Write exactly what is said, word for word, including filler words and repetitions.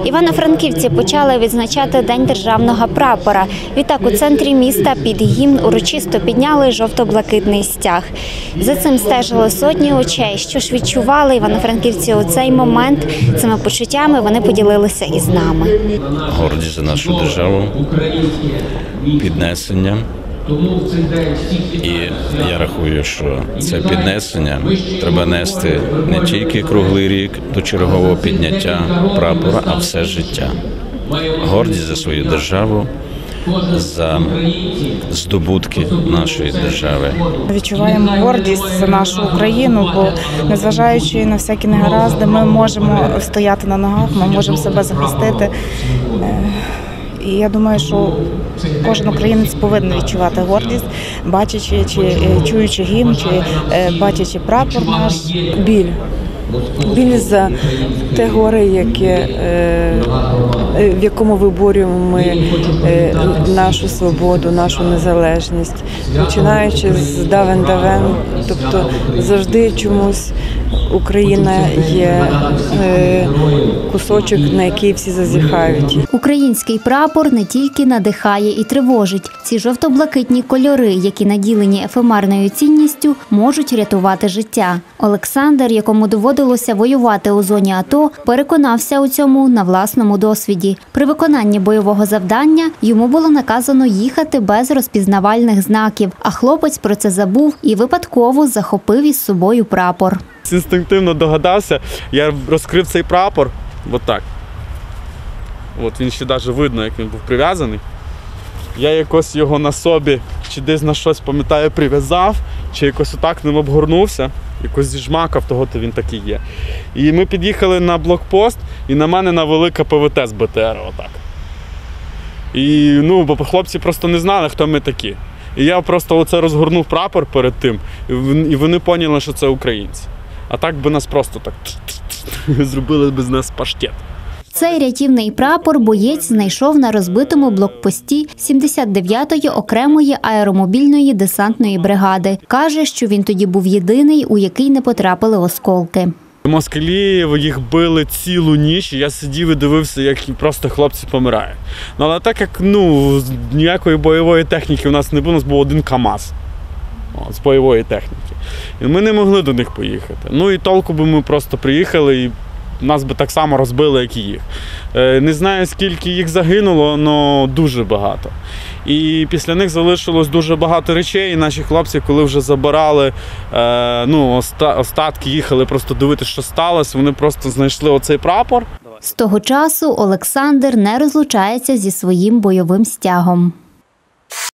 Івано-Франківці почали відзначати День державного прапора. Відтак у центрі міста під гімн урочисто підняли жовто-блакитний стяг. За цим стежили сотні очей. Що ж відчували івано-франківці у цей момент? Цими почуттями вони поділилися із нами. Гордість за нашу державу, піднесення. І я рахую, що це піднесення треба нести не тільки круглий рік до чергового підняття прапора, а все життя. Гордість за свою державу, за здобутки нашої держави. Відчуваємо гордість за нашу Україну, бо незважаючи на всякі негаразди, ми можемо стояти на ногах, ми можемо себе захистити. І я думаю, що кожен українець повинен відчувати гордість, бачачи, чи чуючи гімн, чи бачачи прапор наш. Біль. Біль за те горе, яке, в якому виборюємо ми нашу свободу, нашу незалежність. Починаючи з давен-давен, тобто завжди чомусь Україна є кусочок, на який всі зазіхають. Український прапор не тільки надихає і тривожить. Ці жовто-блакитні кольори, які наділені ефемерною цінністю, можуть рятувати життя. Олександр, якому доводилося воювати у зоні АТО, переконався у цьому на власному досвіді. При виконанні бойового завдання йому було наказано їхати без розпізнавальних знаків, а хлопець про це забув і випадково захопив із собою прапор. Інстинктивно догадався, я розкрив цей прапор, отак. От він ще навіть видно, як він був прив'язаний. Я якось його на собі, чи десь на щось, пам'ятаю, прив'язав, чи якось отак ним обгорнувся, якось зіжмакав, того-то він такий є. І ми під'їхали на блокпост, і на мене навели ка пе ве те з бе те ер, отак. І, ну, бо хлопці просто не знали, хто ми такі. І я просто оце розгорнув прапор перед тим, і вони поняли, що це українці. А так би нас просто так зробили б з нас паштет. Цей рятівний прапор боєць знайшов на розбитому блокпості сімдесят дев'ятої окремої аеромобільної десантної бригади. Каже, що він тоді був єдиний, у який не потрапили осколки. Москалі їх били цілу ніч, і я сидів і дивився, як просто хлопці помирають. Ну, але так як ну, ніякої бойової техніки у нас не було, у нас був один КАМАЗ о, з бойової техніки. І ми не могли до них поїхати. Ну і толку би ми просто приїхали і нас би так само розбили, як і їх. Не знаю, скільки їх загинуло, але дуже багато. І після них залишилось дуже багато речей, і наші хлопці, коли вже забирали, ну, остатки, їхали просто дивитися, що сталося, вони просто знайшли оцей прапор. З того часу Олександр не розлучається зі своїм бойовим стягом.